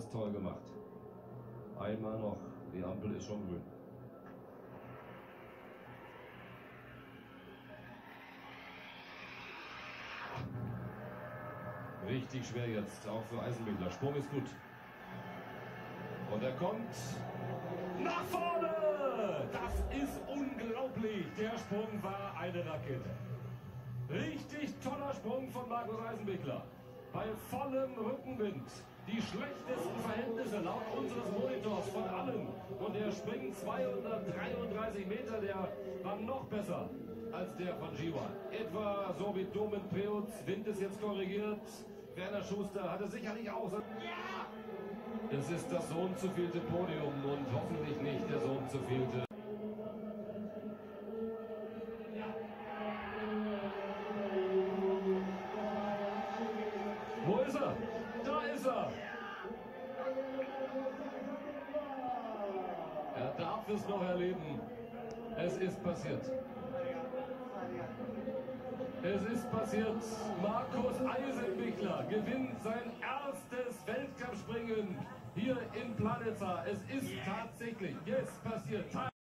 das toll gemacht. Einmal noch, die Ampel ist schon grün. Richtig schwer jetzt, auch für Eisenbichler. Sprung ist gut. Und er kommt nach vorne! Das ist unglaublich. Der Sprung war eine Rakete. Richtig toller Sprung von Markus Eisenbichler. Bei vollem Rückenwind. Die schlechtesten Verhältnisse laut unseres Monitors von allen. Und er springt 233 Meter. Der war noch besser als der von G1. Etwa so wie Domen Preutz. Wind ist jetzt korrigiert. Werner Schuster hatte sicherlich auch so. Ja! Es ist das so und zu vielte Podium und hoffentlich nicht der so und zu vielte. Wo ist er? Da ist er! Er darf es noch erleben. Es ist passiert. Es ist passiert. Markus Eisenbichler gewinnt sein erstes Weltcup-Springen hier in Planitza. Es ist tatsächlich jetzt passiert.